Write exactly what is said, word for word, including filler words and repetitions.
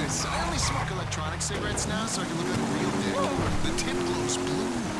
this. I only smoke electronic cigarettes now so I can look like a real dick. The tip glows blue.